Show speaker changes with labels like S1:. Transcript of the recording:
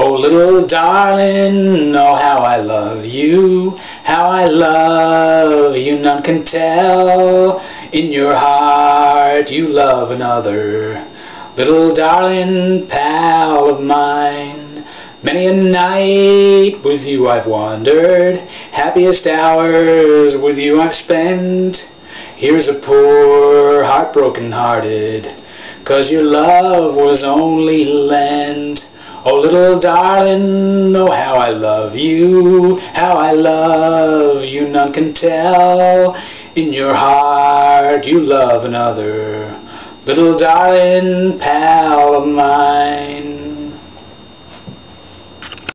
S1: Oh, little darling, oh, how I love you, how I love you, none can tell. In your heart you love another, little darling pal of mine. Many a night with you I've wandered, happiest hours with you I've spent. Here's a poor heart broken hearted, 'cause your love was only lent. Oh, little darling, oh, how I love you, how I love you, none can tell. In your heart you love another, little darling pal of mine.